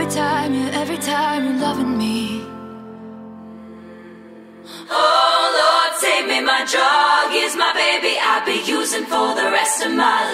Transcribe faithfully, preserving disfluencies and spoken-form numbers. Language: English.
every time, yeah, every time you're loving me. Oh Lord, save me, my drug is my baby, I'll be using for the rest of my life.